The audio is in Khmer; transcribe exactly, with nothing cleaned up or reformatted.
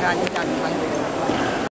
งานนี้กันครั้งเดียว